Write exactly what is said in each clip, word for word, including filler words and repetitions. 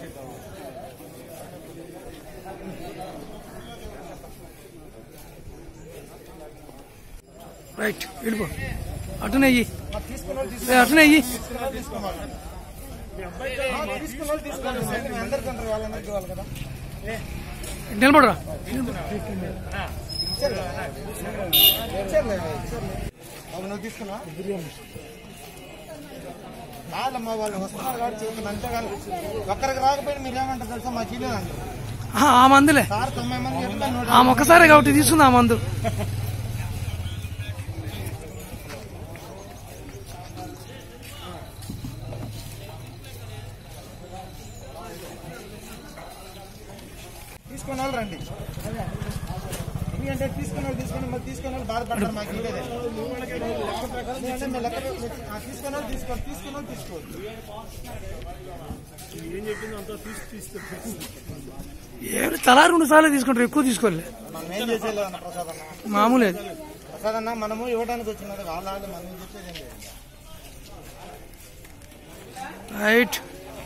Right వెళ్ళిపో అటునే అయ్యి అటునే అయ్యి నిలబడరా నువ్వు తీసుకున్నా కాదమ్మా వాళ్ళు వస్తున్నారు కాబట్టి చెప్తున్నా అంతేగాని ఒక్కరికి రాకపోయినా మీరు ఏమంటారు తెలుసా మా చీలేదు అంటారు ఆ మందులే సార్ తొంభై మంది ఆ ఒక్కసారి కాబట్టి తీసుకుంది ఆ మందు తీసుకున్న వాళ్ళు రండి ఎందుకంటే తీసుకున్న వాళ్ళు తీసుకుని మరి తీసుకున్న వాళ్ళు బాధపడతారు మాకు ఇవ్వలేదే తీసుకున్న వాళ్ళు తీసుకోవాలి తీసుకున్న వాళ్ళు తీసుకోవచ్చు ఏం చెప్పింది అంతా ఏమి తలా రెండు సార్లు తీసుకుంటారు ఎక్కువ తీసుకోలే మనం ఏం చేసేలేదన్న ప్రసాద్ అన్న మామూలే ప్రసాద్ అన్న మనము ఇవ్వడానికి వచ్చినది వాళ్ళ మనం చెప్పేది ఏం లేదు రైట్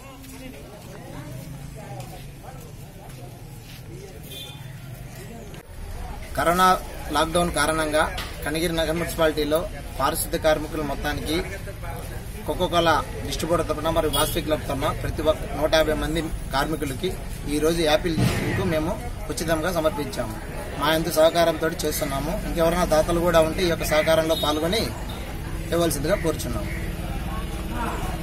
కరోనా లాక్డౌన్ కారణంగా కనిగిరి నగర మున్సిపాలిటీలో పారిశుద్ధ్య కార్మికుల మొత్తానికి కోకోకోలా డిస్ట్రిబ్యూటర్ తరఫున మరియు వాసవి క్లబ్ తరఫున ప్రతి ఒక్క నూట యాభై మంది కార్మికులకి ఈ రోజు యాపిల్ కు మేము ఉచితంగా సమర్పించాము. మా ఇంత సహకారంతో చేస్తున్నాము. ఇంకెవరైనా దాతలు కూడా ఉంటే ఈ యొక్క సహకారంలో పాల్గొని ఇవ్వాల్సిందిగా కోరుచున్నాము.